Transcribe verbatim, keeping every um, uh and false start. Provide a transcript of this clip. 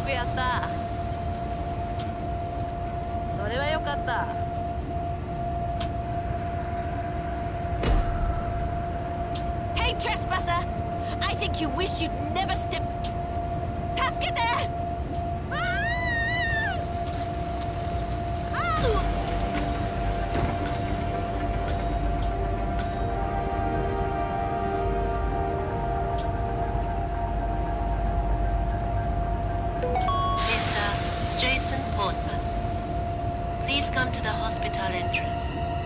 くやった。それはよかった。Hey, trespasser! I think you wish you'd never step. 助けて! Please come to the hospital entrance.